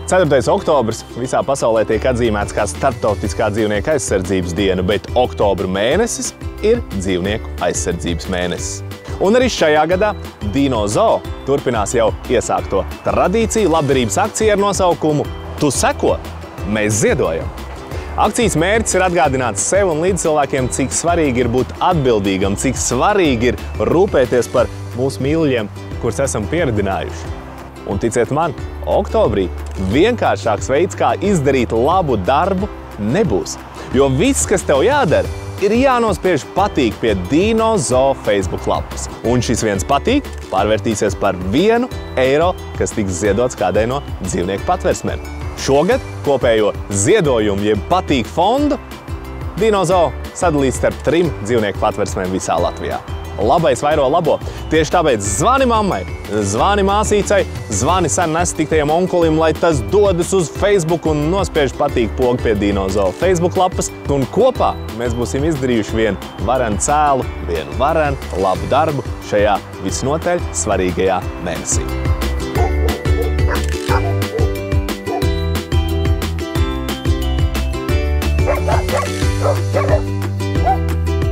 4. oktobrs visā pasaulē tiek atzīmēts kā Starptautiskā dzīvnieku aizsardzības diena, bet oktobra mēnesis ir dzīvnieku aizsardzības mēnesis. Un arī šajā gadā Dino-Zoo turpinās jau iesākto tradīciju labdarības akciju ar nosaukumu Tu seko, mēs ziedojam. Akcijas mērķis ir atgādināt sev un līdzcilvēkiem, cik svarīgi ir būt atbildīgam, cik svarīgi ir rūpēties par mūsu mīļiem, kurus esam pieredzinājuši. Un ticiet man, oktobrī vienkāršāks veids, kā izdarīt labu darbu, nebūs. Jo viss, kas tev jādara, ir jānospiež patīk pie Dino-Zoo Facebook lapas. Un šis viens patīk pārvērtīsies par 1 eiro, kas tiks ziedots kādai no dzīvnieku patversmēm. Šogad kopējo ziedojumu jeb patīk fondu Dino-Zoo sadalīs starp 3 dzīvnieku patversmēm visā Latvijā. Labais vairo labo. Tieši tāpēc zvani mammai, zvani māsīcai, zvani sen nestiktajam onkulim, lai tas dodas uz Facebook un nospiež patīk pogu pie Dino-Zoo Facebook lapas. Un kopā mēs būsim izdarījuši vienu varenu cēlu, vienu varenu labu darbu šajā visnotaļ svarīgajā mēnesī.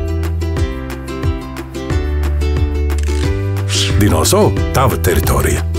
Dino-Zoo, tava teritorija.